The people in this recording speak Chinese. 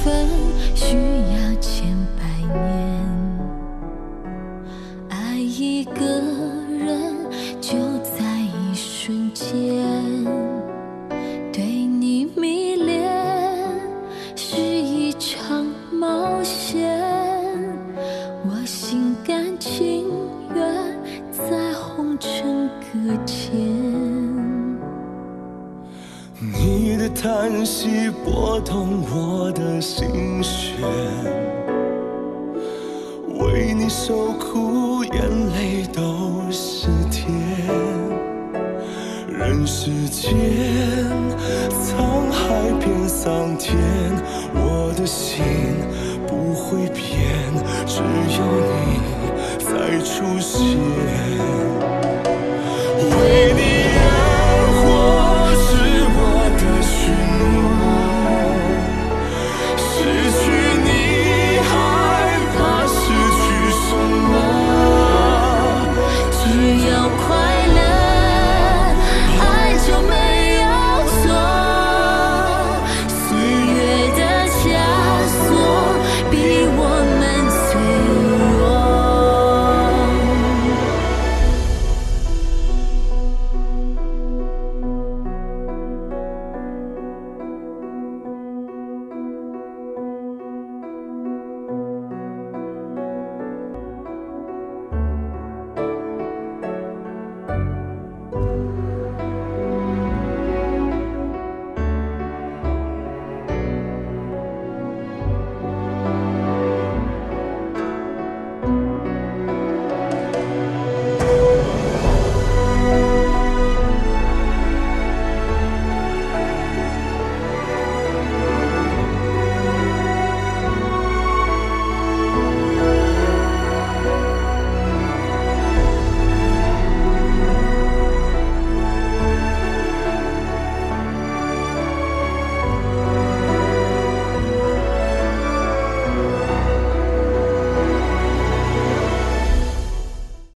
分需要千百年，爱一个人就在一瞬间，对你迷恋是一场冒险，我心甘情愿在红尘搁浅。 你的叹息拨动我的心弦，为你受苦，眼泪都是甜。人世间，沧海变桑田，我的心不会变，只有你才出现。为你